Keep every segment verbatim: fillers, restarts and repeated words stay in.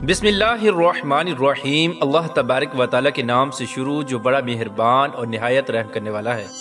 बिस्मिल्लाहिर्रहमानिर्रहीम। अल्लाह तबारक व तआला के नाम से शुरू जो बड़ा मेहरबान और निहायत रहम करने वाला है।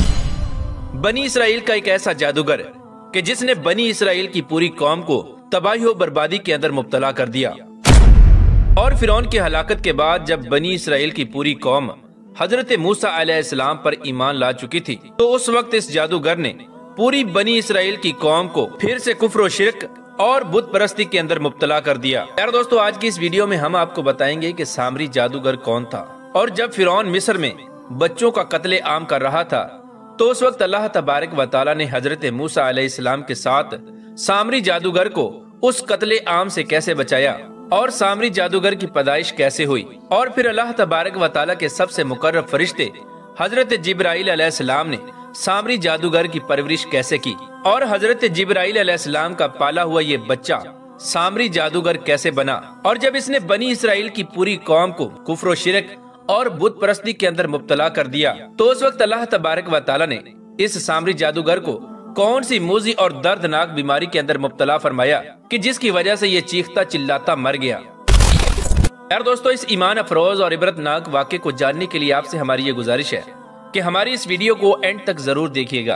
बनी इसराइल का एक ऐसा जादूगर कि जिसने बनी इसराइल की पूरी कौम को तबाही और बर्बादी के अंदर मुब्तला कर दिया। और फिरौन की हलाकत के बाद जब बनी इसराइल की पूरी कौम हजरत मूसा अलैहिस्सलाम पर ईमान ला चुकी थी, तो उस वक्त इस जादूगर ने पूरी बनी इसराइल की कौम को फिर से कुफ्र और शिरक और बुत परस्ती के अंदर मुब्तला कर दिया। यार दोस्तों, आज की इस वीडियो में हम आपको बताएंगे कि सामरी जादूगर कौन था और जब फिरौन मिस्र में बच्चों का कत्ले आम कर रहा था, तो उस वक्त अल्लाह तबारक व तआला ने हजरत मूसा अलैहिस्सलाम के साथ सामरी जादूगर को उस कत्ले आम से कैसे बचाया और सामरी जादूगर की पैदाइश कैसे हुई, और फिर अल्लाह तबारक व तआला के सबसे मुकर्रब फरिश्ते हजरत जिब्राइल अलैहिस्सलाम ने सामरी जादूगर की परवरिश कैसे की और हजरत जिब्राइल अलैहिस्सलाम का पाला हुआ ये बच्चा सामरी जादूगर कैसे बना। और जब इसने बनी इसराइल की पूरी कौम को कुफ्र शिरक और बुत परस्ती के अंदर मुब्तला कर दिया, तो उस वक्त अल्लाह तबारक व तआला ने इस सामरी जादूगर को कौन सी मूजी और दर्दनाक बीमारी के अंदर मुब्तला फरमाया कि जिसकी वजह से ये चीखता चिल्लाता मर गया। यार दोस्तों, इस ईमान अफरोज और इबरतनाक वाक़े को जानने के लिए आपसे हमारी ये गुजारिश है कि हमारी इस वीडियो को एंड तक जरूर देखिएगा।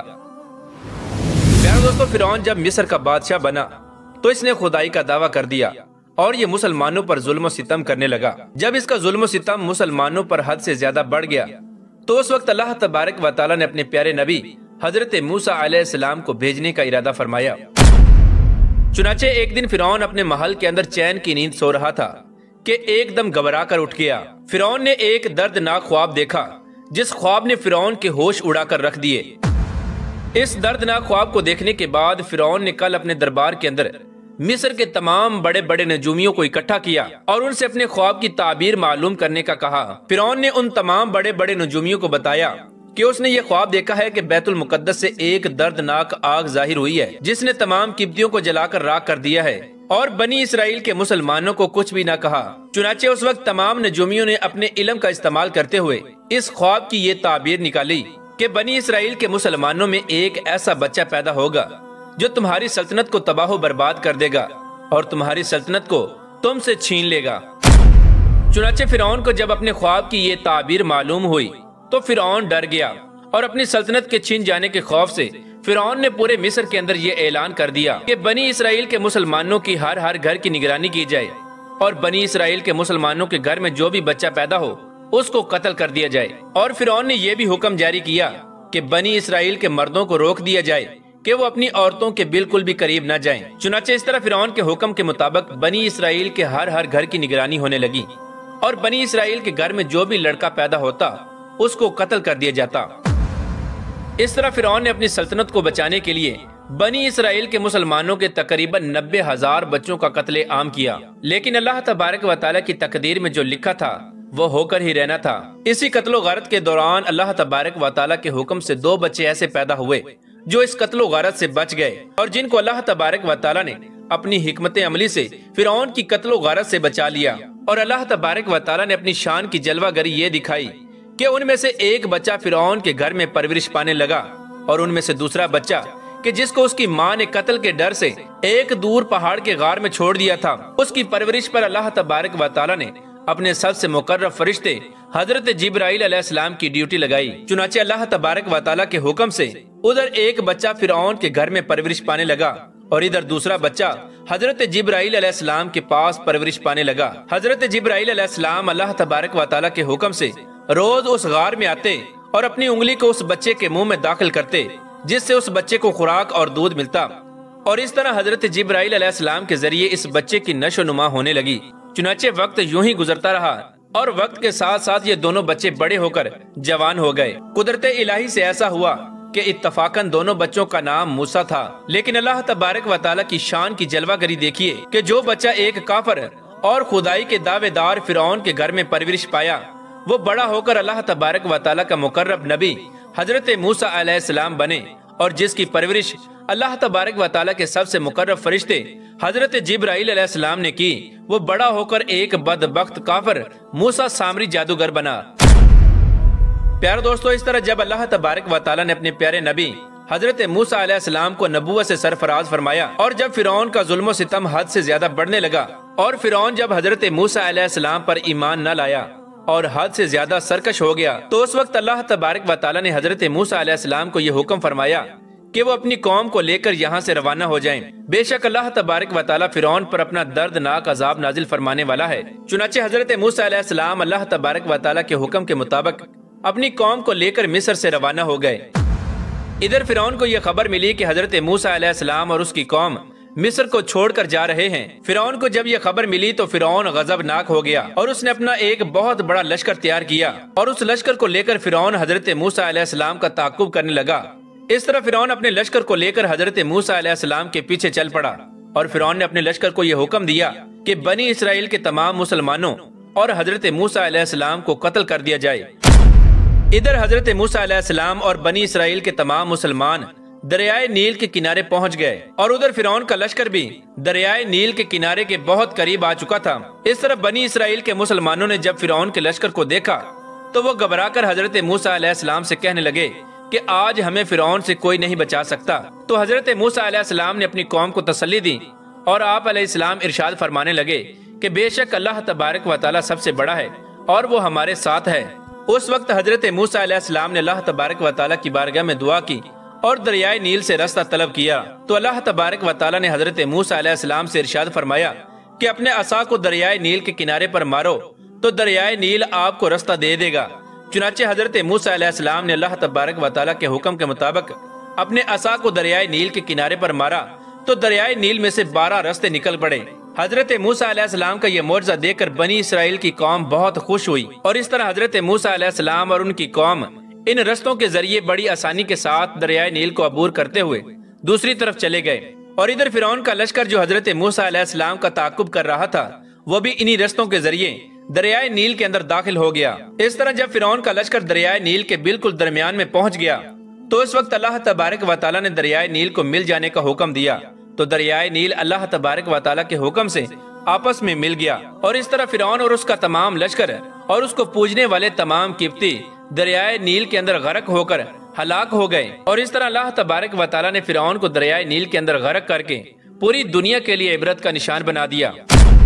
प्यारे दोस्तों, फिरौन जब मिस्र का बादशाह बना तो इसने खुदाई का दावा कर दिया और ये मुसलमानों पर जुल्म सितम करने लगा। जब इसका जुल्म सितम मुसलमानों पर हद से ज्यादा बढ़ गया, तो उस वक्त अल्लाह तबारक व तआला ने अपने प्यारे नबी हजरत मूसा अलैहिस्सलाम को भेजने का इरादा फरमाया। चुनाचे एक दिन फिरौन अपने महल के अंदर चैन की नींद सो रहा था कि एकदम घबरा कर उठ गया। फिरौन ने एक दर्दनाक ख्वाब देखा जिस ख्वाब ने फिरौन के होश उड़ाकर रख दिए। इस दर्दनाक ख्वाब को देखने के बाद फिरौन ने कल अपने दरबार के अंदर मिस्र के तमाम बड़े बड़े नजूमियों को इकट्ठा किया और उनसे अपने ख्वाब की ताबीर मालूम करने का कहा। फिरौन ने उन तमाम बड़े बड़े नजूमियों को बताया कि उसने ये ख्वाब देखा है कि बैतुल मुकद्दस से एक दर्दनाक आग जाहिर हुई है जिसने तमाम किब्तियों को जलाकर राख कर दिया है और बनी इसराइल के मुसलमानों को कुछ भी न कहा। चुनाचे उस वक्त तमाम नजूमियों ने अपने इल्म का इस्तेमाल करते हुए इस ख्वाब की ये ताबीर निकाली कि बनी इसराइल के मुसलमानों में एक ऐसा बच्चा पैदा होगा जो तुम्हारी सल्तनत को तबाह बर्बाद कर देगा और तुम्हारी सल्तनत को तुमसे छीन लेगा। चुनाचे फिरौन को जब अपने ख्वाब की ये ताबीर मालूम हुई तो फिरौन डर गया और अपनी सल्तनत के छीन जाने के खौफ से फिरौन ने पूरे मिस्र के अंदर ये ऐलान कर दिया कि बनी इसराइल के मुसलमानों की हर हर घर की निगरानी की जाए और बनी इसराइल के मुसलमानों के घर में जो भी बच्चा पैदा हो उसको कत्ल कर दिया जाए। और फिरौन ने यह भी हुक्म जारी किया कि बनी इसराइल के मर्दों को रोक दिया जाए कि वो अपनी औरतों के बिल्कुल भी करीब न जाएं। चुनाचे इस तरह फिरौन के हुक्म के मुताबिक बनी इसराइल के हर हर घर की निगरानी होने लगी और बनी इसराइल के घर में जो भी लड़का पैदा होता उसको कत्ल कर दिया जाता। इस तरह फिरौन ने अपनी सल्तनत को बचाने के लिए बनी इसराइल के मुसलमानों के तकरीबन नब्बे हजार बच्चों का कत्ले आम किया, लेकिन अल्लाह तबारक व तआला की तकदीर में जो लिखा था वो होकर ही रहना था। इसी कत्लो गारत के दौरान अल्लाह तबारक व तआला के हुक्म से दो बच्चे ऐसे पैदा हुए जो इस कत्लो गारत से बच गए और जिनको अल्लाह तबारक व तआला ने अपनी हिकमत अमली से फिरौन की कत्लो गारत से बचा लिया। और अल्लाह तबारक व तआला ने अपनी शान की जलवागरी ये दिखाई कि उनमें से एक बच्चा फिरौन के घर में परवरिश पाने लगा और उनमें से दूसरा बच्चा कि जिसको उसकी माँ ने कत्ल के डर से एक दूर पहाड़ के गार में छोड़ दिया था, उसकी परवरिश पर अल्लाह तबारक व तआला ने अपने सबसे मुकर्रब फरिश्ते हजरत जिब्राइल अलैहिस्सलाम की ड्यूटी लगाई। चुनाचे अल्लाह तबारक व तआला के हुक्म से उधर एक बच्चा फिरौन के घर में परवरिश पाने लगा और इधर दूसरा बच्चा हजरत जिब्राइल अलैहिस्सलाम के पास परवरिश पाने लगा। हजरत जिब्राइल अलैहिस्सलाम अल्लाह तबारक व तआला के हुक्म से रोज उस गार में आते और अपनी उंगली को उस बच्चे के मुंह में दाखिल करते जिससे उस बच्चे को खुराक और दूध मिलता और इस तरह हजरत जिब्राइल अलैहिस्सलाम के जरिए इस बच्चे की नशो नुमा होने लगी। चुनाचे वक्त यूं ही गुजरता रहा और वक्त के साथ साथ ये दोनों बच्चे बड़े होकर जवान हो गए। कुदरत इलाही से ऐसा हुआ कि इत्तफाकन दोनों बच्चों का नाम मूसा था, लेकिन अल्लाह तबारक व तआला की शान की जलवागरी देखिए कि जो बच्चा एक काफिर और खुदाई के दावेदार फिरौन के घर में परवरिश पाया वो बड़ा होकर अल्लाह तबारक व तआला का मुकर्रब नबी हजरत मूसा अलैहिस्सलाम बने और जिसकी परवरिश अल्लाह तबारक व तआला के सबसे मुकर्रब फरिश्ते हजरत जिब्राइल अलैहिस्सलाम ने की, वो बड़ा होकर एक बदबख्त काफिर मूसा सामरी जादूगर बना। प्यारे दोस्तों, इस तरह जब अल्लाह तबारक व तआला ने अपने प्यारे नबी हजरत मूसा अलैहिस्सलाम को नबूवत से सरफराज फरमाया और जब फिरौन का जुल्म सितम हद से ज्यादा बढ़ने लगा और फिरौन जब हजरत मूसा अलैहिस्सलाम पर ईमान न लाया और हद से ज्यादा सरकश हो गया, तो उस वक्त अल्लाह तबारक व तआला ने हजरत मूसा अलैहिस्सलाम को यह हुक्म फरमाया कि वो अपनी कौम को लेकर यहाँ से रवाना हो जाएं। बेशक अल्लाह तबारक व तआला फिरौन पर अपना दर्दनाक अजाब नाजिल फरमाने वाला है। चुनाचे हजरत मूसा अलैहिस्सलाम अल्लाह तबारक व तआला के हुक्म के मुताबिक अपनी कौम को लेकर मिस्र से रवाना हो गए। इधर फिरौन को यह खबर मिली कि हजरत मूसा अलैहिस्सलाम और उसकी कौम मिस्र को छोड़कर जा रहे हैं। फिरौन को जब यह खबर मिली तो फिरौन गजबनाक हो गया और उसने अपना एक बहुत बड़ा लश्कर तैयार किया और उस लश्कर को लेकर फिरौन हजरत मूसा अलैहिस्सलाम का ताकुब करने लगा। इस तरह फिरौन अपने लश्कर को लेकर हजरत मूसा अलैहिस्सलाम के पीछे चल पड़ा और फिरौन ने अपने लश्कर को यह हुक्म दिया कि बनी इसराइल के तमाम मुसलमानों और हजरत मूसा अलैहिस्सलाम को कत्ल कर दिया जाए। इधर हजरत मूसा अलैहिस्सलाम और बनी इसराइल के तमाम मुसलमान दरियाए नील के किनारे पहुंच गए और उधर फिरौन का लश्कर भी दरियाए नील के किनारे के बहुत करीब आ चुका था। इस तरह बनी इसराइल के मुसलमानों ने जब फिरौन के लश्कर को देखा तो वो घबराकर हजरत मूसा अलैहिस्सलाम से कहने लगे कि आज हमें फिरौन से कोई नहीं बचा सकता। तो हजरत मूसा अलैहिस्सलाम ने अपनी कौम को तसल्ली दी और आप अलैहिस्सलाम इरशाद फरमाने लगे कि बेशक अल्लाह तबारक व तआला सबसे बड़ा है और वो हमारे साथ है। उस वक्त हजरत मूसा अलैहिस्सलाम ने अल्लाह तबारक व तआला की बारगाह में दुआ की और दरियाए नील से रास्ता तलब किया। तो अल्लाह तबारक व तआला ने हजरत मूसा अलैहिस्सलाम से इरशाद फरमाया कि अपने असा को दरियाए नील के किनारे पर मारो तो दरियाए नील आपको रास्ता दे देगा। चुनाचे हजरत मूसा अलैहिस्सलाम ने अल्लाह तबारक व तआला के हुक्म के मुताबिक अपने असा को दरियाए नील के किनारे पर मारा तो दरियाए नील में से बारह रास्ते निकल पड़े। हजरत मूसा अलैहिस्सलाम का यह मोर्जा देखकर बनी इसराइल की कौम बहुत खुश हुई और इस तरह हजरत मूसा अलैहिस्सलाम और उनकी कौम इन रस्तों के जरिए बड़ी आसानी के साथ दरियाए नील को अबूर करते हुए दूसरी तरफ चले गए। और इधर फिरौन का लश्कर जो हजरत मूसा अलैहिस्सलाम का ताकुब कर रहा था वो भी इन्हीं रस्तों के जरिए दरियाए नील के अंदर दाखिल हो गया। इस तरह जब फिरौन का लश्कर दरियाए नील के बिल्कुल दरमियान में पहुंच गया तो इस वक्त अल्लाह तबारक व तआला ने दरियाए नील को मिल जाने का हुक्म दिया। तो दरियाए नील अल्लाह तबारक व तआला के हुक्म से आपस में मिल गया और इस तरह फिरौन और उसका तमाम लश्कर और उसको पूजने वाले तमाम किब्ती दरियाए नील के अंदर गरक होकर हलाक हो गए। और इस तरह अल्लाह तबारक व तआला ने फिरौन को दरियाए नील के अंदर गरक करके पूरी दुनिया के लिए इबरत का निशान बना दिया।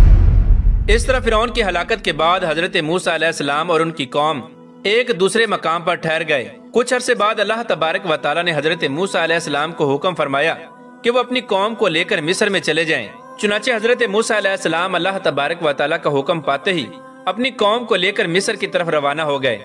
इस तरह फिरौन की हलाकत के बाद हजरत मूसा अलैहिस्सलाम और उनकी कौम एक दूसरे मकाम पर ठहर गए। कुछ अरसे बाद अल्लाह तबारक व तआला ने हजरत मूसा अलैहिस्सलाम को हुक्म फरमाया कि वो अपनी कौम को लेकर मिस्र में चले जाएं। चुनाचे हजरत मूसा अलैहिस्सलाम अल्लाह तबारक व तआला का हुक्म पाते ही अपनी कौम को लेकर मिस्र की तरफ रवाना हो गए।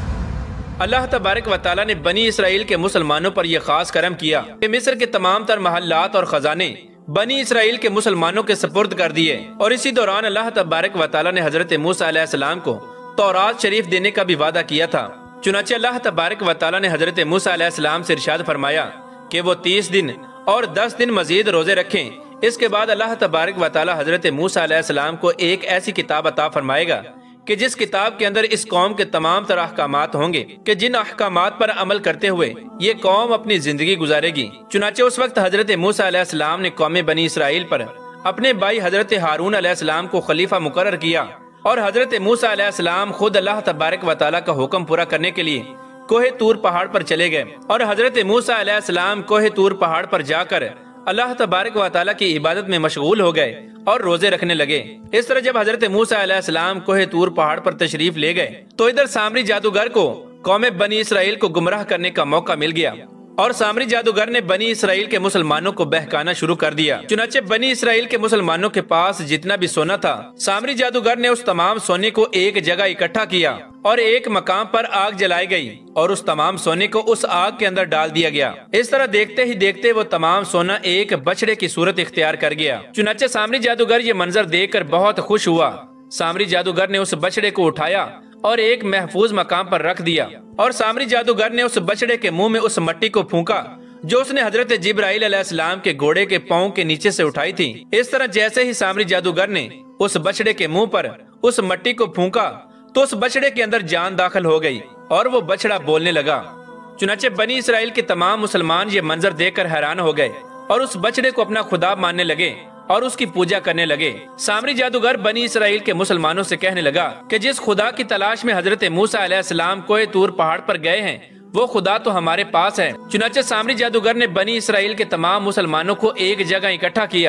अल्लाह तबारक व तआला ने बनी इसराइल के मुसलमानों पर यह खास करम किया कि मिस्र के तमाम तर महल्लात और खजाने बनी इसराइल के मुसलमानों के सपुर्द कर दिए। और इसी दौरान अल्लाह तबारक व तआला ने हजरत मूसा अलैहिस्सलाम को तौरात शरीफ देने का भी वादा किया था। चुनाचे अल्लाह तबारक व तआला ने हजरत मूसा अलैहिस्सलाम से इरशाद फरमाया कि वो तीस दिन और दस दिन मजीद रोजे रखें। इसके बाद अल्लाह तबारक व तआला हजरत मूसा अलैहिस्सलाम को एक ऐसी किताब अता फरमाएगा कि जिस किताब के अंदर इस कौम के तमाम तरह अहकामात होंगे कि जिन अहकामात पर अमल करते हुए ये कौम अपनी जिंदगी गुजारेगी। चुनाचे उस वक्त हजरत मूसा अलैहिस्सलाम ने कौम बनी इसराइल पर अपने भाई हजरत हारून अलैहिस्सलाम को खलीफा मुकर्रर किया और हजरत मूसा अलैहिस्सलाम खुद अल्लाह तबारक व तआला का हुक्म पूरा करने के लिए कोहे तूर पहाड़ पर चले गए। और हजरत मूसा अलैहिस्सलाम कोहे तूर पहाड़ पर जाकर अल्लाह तबारक व तआला की इबादत में मशगूल हो गए और रोजे रखने लगे। इस तरह जब हजरत मूसा अलैहिस्सलाम कोहे तूर पहाड़ पर तशरीफ ले गए तो इधर सामरी जादूगर को कौम बनी इसराइल को गुमराह करने का मौका मिल गया और सामरी जादूगर ने बनी इसराइल के मुसलमानों को बहकाना शुरू कर दिया। चुनाचे बनी इसराइल के मुसलमानों के पास जितना भी सोना था सामरी जादूगर ने उस तमाम सोने को एक जगह इकट्ठा किया और एक मकाम पर आग जलाई गई और उस तमाम सोने को उस आग के अंदर डाल दिया गया। इस तरह देखते ही देखते वो तमाम सोना एक बछड़े की सूरत इख्तियार कर गया। चुनाचे सामरी जादूगर ये मंजर देखकर बहुत खुश हुआ। सामरी जादूगर ने उस बछड़े को उठाया और एक महफूज मकाम पर रख दिया और सामरी जादूगर ने उस बछड़े के मुंह में उस मट्टी को फूंका जो उसने हजरत जिब्राइल अलैहिस्सलाम के घोड़े के पांव के नीचे से उठाई थी। इस तरह जैसे ही सामरी जादूगर ने उस बछड़े के मुंह पर उस मट्टी को फूंका तो उस बछड़े के अंदर जान दाखिल हो गई और वो बछड़ा बोलने लगा। चुनाचे बनी इसराइल के तमाम मुसलमान ये मंजर देखकर हैरान हो गए और उस बछड़े को अपना खुदा मानने लगे और उसकी पूजा करने लगे। सामरी जादूगर बनी इसराइल के मुसलमानों से कहने लगा कि जिस खुदा की तलाश में हजरत मूसा अलैहिस्सलाम कोहे तूर पहाड़ पर गए हैं वो खुदा तो हमारे पास है। चुनाचे सामरी जादूगर ने बनी इसराइल के तमाम मुसलमानों को एक जगह इकट्ठा किया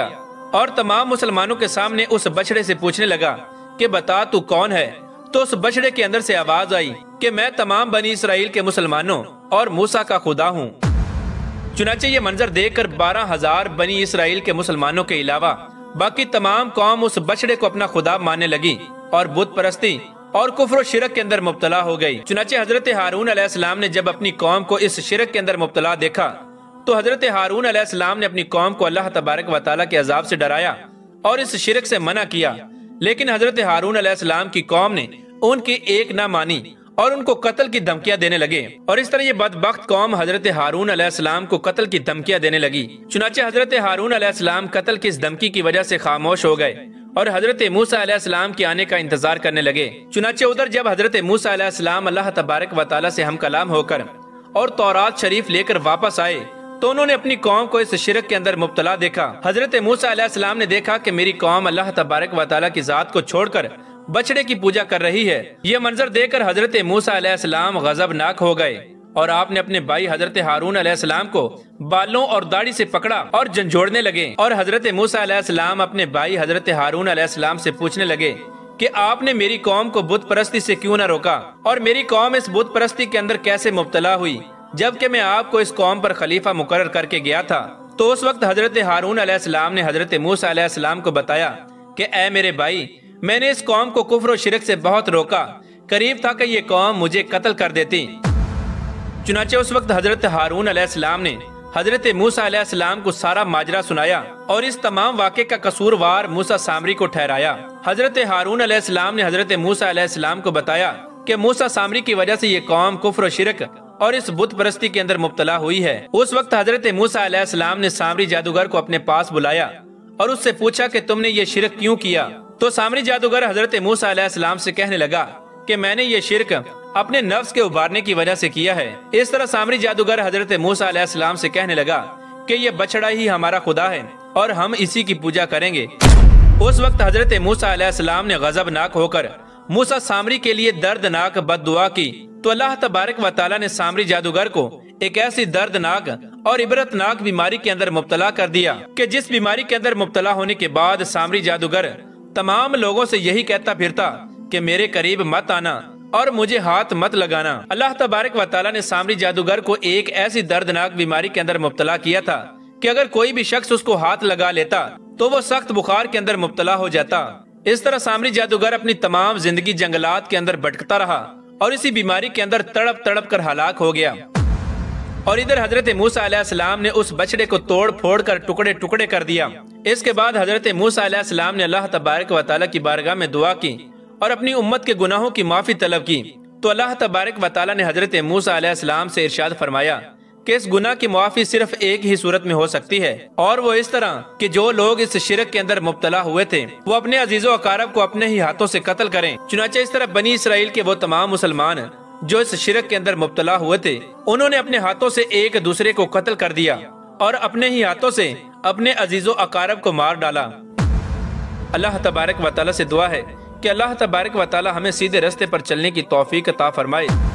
और तमाम मुसलमानों के सामने उस बछड़े से पूछने लगा कि बता तू कौन है। तो उस बछड़े के अंदर से आवाज आई कि मैं तमाम बनी इसराइल के मुसलमानों और मूसा का खुदा हूँ। चुनाचे ये मंजर देखकर बारह हजार बनी इसराइल के मुसलमानों के अलावा बाकी तमाम कौम उस बछड़े को अपना खुदा मानने लगी और बुत परस्ती और कुफ्र शिरक के अंदर मुब्तला हो गई। चुनाचे हजरत हारून अलैहिस्सलाम ने जब अपनी कौम को इस शिरक के अंदर मुब्तला देखा तो हजरत हारून अलैहिस्सलाम ने अपनी कौम को अल्लाह तबारक व तआला के अजाब से डराया और इस शिरक से मना किया। लेकिन हजरत हारून अलैहिस्सलाम की कौम ने उनकी एक ना मानी और उनको कत्ल की धमकियां देने लगे और इस तरह ये बदबख्त कौम हजरत हारून अलैहिस्सलाम को कत्ल की धमकियां देने लगी। चुनाचे हजरत हारून अलैहिस्सलाम कत्ल की इस धमकी की वजह से खामोश हो गए और हजरत मूसा अलैहिस्सलाम के आने का इंतजार करने लगे। चुनाचे उधर जब हजरत मूसा अलैहिस्सलाम अल्लाह तबारक व तआला से हम कलाम होकर और तौरात शरीफ लेकर वापस आए तो उन्होंने अपनी कौम को इस शिरक के अंदर मुब्तला देखा। हजरत मूसा अलैहिस्सलाम ने देखा कि मेरी कौम अल्लाह तबारक व तआला की जात को छोड़कर बछड़े की पूजा कर रही है। ये मंजर देखकर हजरत मूसा अलैहिस्सलाम गजबनाक हो गए और आपने अपने भाई हजरत हारून अलैहिस्सलाम को बालों और दाढ़ी से पकड़ा और झंझोड़ने लगे और हजरत मूसा अलैहिस्सलाम अपने भाई हजरत हारून अलैहिस्सलाम से पूछने लगे कि आपने मेरी कौम को बुत परस्ती से क्यों न रोका और मेरी कौम इस बुत परस्ती के अंदर कैसे मुब्तला हुई जबकि मैं आपको इस कौम पर खलीफा मुकर्रर करके गया था। तो उस वक्त हजरत हारून अलैहिस्सलाम ने हजरत मूसा अलैहिस्सलाम को बताया कि ऐ मेरे भाई, मैंने इस कौम को कुफ्र और शिरक से बहुत रोका, करीब था कि ये कौम मुझे कत्ल कर देती। चुनाचे उस वक्त हजरत हारून अलैहिस्सलाम ने हजरत मूसा अलैहिस्सलाम को सारा माजरा सुनाया और इस तमाम वाक़े का कसूरवार मूसा सामरी को ठहराया। हजरत हारून अलैहिस्सलाम ने हजरत मूसा अलैहिस्सलाम को बताया कि मूसा सामरी की वजह से ये कौम कुफ्र और शिरक और इस बुत परस्ती के अंदर मुब्तला हुई है। उस वक्त हजरत मूसा अलैहिस्सलाम ने सामरी जादूगर को अपने पास बुलाया और उससे पूछा कि तुमने ये शिरक क्यों किया। तो सामरी जादूगर हजरत मूसा अलैहिस्सलाम से कहने लगा कि मैंने ये शिरक अपने नफ्स के उबारने की वजह से किया है। इस तरह सामरी जादूगर हजरत मूसा अलैहिस्सलाम से कहने लगा कि ये बछड़ा ही हमारा खुदा है और हम इसी की पूजा करेंगे। उस वक्त हजरत मूसा अलैहिस्सलाम ने गजबनाक होकर मूसा सामरी के लिए दर्दनाक बद्दुआ की तो अल्लाह तबारक व तआला ने सामरी जादूगर को एक ऐसी दर्दनाक और इबरतनाक बीमारी के अंदर मुब्तला कर दिया कि जिस बीमारी के अंदर मुब्तला होने के बाद सामरी जादूगर तमाम लोगों से यही कहता फिरता कि मेरे करीब मत आना और मुझे हाथ मत लगाना। अल्लाह तबारक व तआला ने सामरी जादूगर को एक ऐसी दर्दनाक बीमारी के अंदर मुब्तला किया था कि अगर कोई भी शख्स उसको हाथ लगा लेता तो वो सख्त बुखार के अंदर मुब्तला हो जाता। इस तरह सामरी जादूगर अपनी तमाम जिंदगी जंगलात के अंदर भटकता रहा और इसी बीमारी के अंदर तड़प तड़प कर हलाक हो गया। और इधर हजरत मूसा अलैहिस्सलाम ने उस बछड़े को तोड़ फोड़ कर टुकड़े टुकड़े कर दिया। इसके बाद हजरत मूसा अलैहिस्सलाम ने अल्लाह तबारक व तआला की बारगाह में दुआ की और अपनी उम्मत के गुनाहों की माफी तलब की। तो अल्लाह तबारक व तआला ने हजरत मूसा अलैहिस्सलाम से इरशाद फरमाया कि इस गुनाह की माफी सिर्फ एक ही सूरत में हो सकती है और वो इस तरह कि जो लोग इस शिरक के अंदर मुब्तला हुए थे वो अपने अजीजो अकारब को अपने ही हाथों से कत्ल करें। चुनाचे इस तरह बनी इसराइल के वो तमाम मुसलमान जो इस शिरक के अंदर मुब्तला हुए थे उन्होंने अपने हाथों से एक दूसरे को कत्ल कर दिया और अपने ही हाथों से अपने अजीजो अकारब को मार डाला। अल्लाह तबारक व तआला से दुआ है कि अल्लाह तबारक व तआला हमें सीधे रास्ते पर चलने की तौफीक अता फरमाए।